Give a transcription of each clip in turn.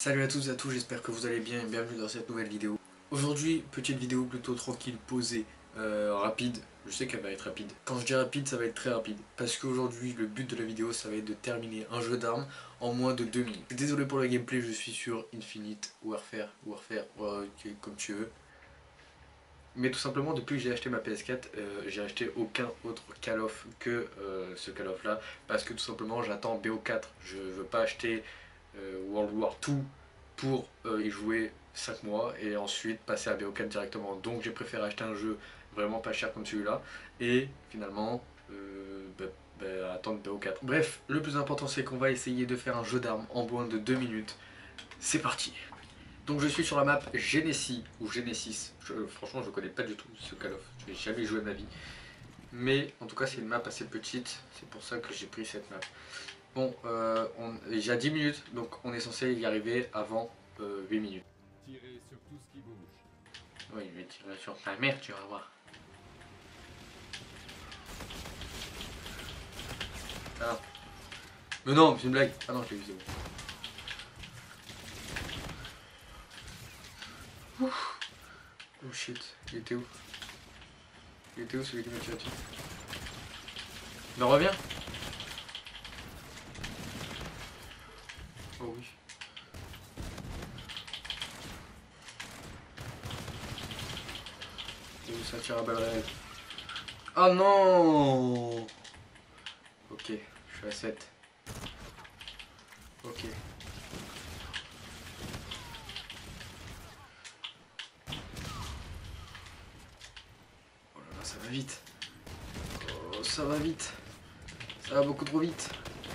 Salut à tous et à tous, j'espère que vous allez bien et bienvenue dans cette nouvelle vidéo. Aujourd'hui, petite vidéo plutôt tranquille, posée, rapide. Je sais qu'elle va être rapide. Quand je dis rapide, ça va être très rapide. Parce qu'aujourd'hui, le but de la vidéo, ça va être de terminer un jeu d'armes en moins de 2 minutes. Désolé pour le gameplay, je suis sur Infinite, Warfare, comme tu veux. Mais tout simplement, depuis que j'ai acheté ma PS4, j'ai acheté aucun autre Call of que ce Call of là. Parce que tout simplement, j'attends BO4. Je veux pas acheter World War 2 pour y jouer 5 mois et ensuite passer à BO4 directement. Donc j'ai préféré acheter un jeu vraiment pas cher comme celui-là et finalement attendre BO4. Bref, le plus important c'est qu'on va essayer de faire un jeu d'armes en moins de 2 minutes. C'est parti. Donc je suis sur la map Genesis ou Genesis. Franchement je connais pas du tout ce Call of. Je n'ai jamais joué de ma vie. Mais en tout cas c'est une map assez petite. C'est pour ça que j'ai pris cette map. Bon, j'ai 10 minutes, donc on est censé y arriver avant 8 minutes. Tirer sur tout ce qui bouge. Oui, je vais tirer sur ta mère, tu vas voir. Ah. Mais non, c'est une blague. Ah non, je l'ai vu, c'est bon. Oh shit, il était où? Il était où celui qui m'a tiré dessus? Mais reviens. Oh oui. Et ça tire à balles réelles. Oh non. Ok, je suis à 7. Ok. Oh là là, ça va vite. Oh, ça va vite. Ça va beaucoup trop vite.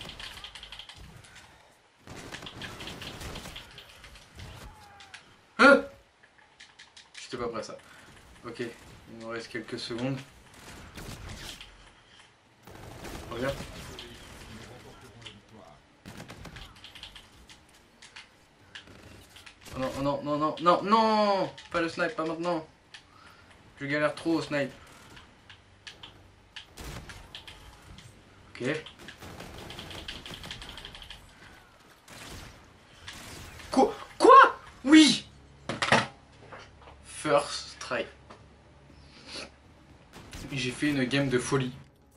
Hein? J'étais pas prêt à ça. Ok, il nous reste quelques secondes. Regarde. Oh non, oh non, non, non, non, non! Pas le snipe, pas maintenant. Je galère trop au snipe. Ok. Quoi? Oui! First try. J'ai fait une game de folie.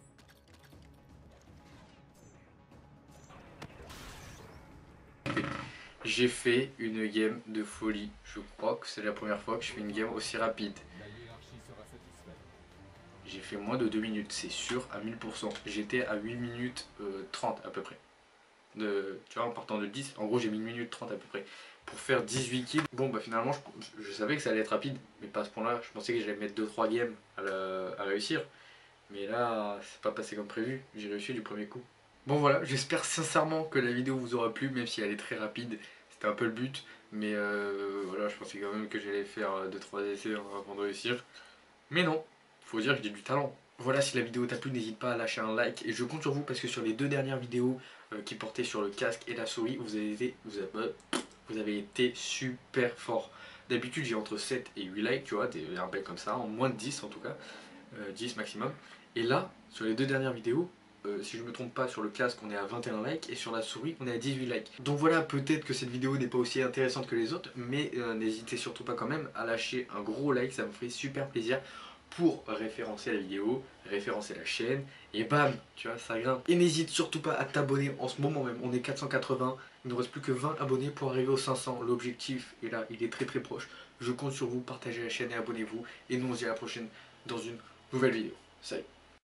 J'ai fait une game de folie. Je crois que c'est la première fois que je fais une game aussi rapide. La hiérarchie sera satisfaite. J'ai fait moins de 2 minutes, c'est sûr, à 1000%. J'étais à 8 minutes 30 à peu près. Tu vois, en partant de 10, en gros j'ai mis 1 minute 30 à peu près. Pour faire 18 kills. Bon bah finalement je savais que ça allait être rapide, mais pas à ce point là. Je pensais que j'allais mettre 2-3 games à réussir. Mais là, c'est pas passé comme prévu. J'ai réussi du premier coup. Bon voilà, j'espère sincèrement que la vidéo vous aura plu, même si elle est très rapide. C'était un peu le but. Mais voilà, je pensais quand même que j'allais faire 2-3 essais avant de réussir. Mais non, faut dire que j'ai du talent. Voilà, si la vidéo t'a plu, n'hésite pas à lâcher un like. Et je compte sur vous parce que sur les 2 dernières vidéos qui portaient sur le casque et la souris, vous avez été super fort. D'habitude, j'ai entre 7 et 8 likes, tu vois, un bail comme ça, en moins de 10 en tout cas. 10 maximum. Et là, sur les 2 dernières vidéos, si je me trompe pas, sur le casque on est à 21 likes et sur la souris on est à 18 likes. Donc voilà, peut-être que cette vidéo n'est pas aussi intéressante que les autres, mais n'hésitez surtout pas quand même à lâcher un gros like, ça me ferait super plaisir pour référencer la vidéo, référencer la chaîne, et bam, tu vois, ça grimpe. Et n'hésite surtout pas à t'abonner en ce moment même, on est 480, il ne reste plus que 20 abonnés pour arriver aux 500, l'objectif est là, il est très proche. Je compte sur vous, partagez la chaîne et abonnez-vous, et nous on se dit à la prochaine dans une nouvelle vidéo. Salut.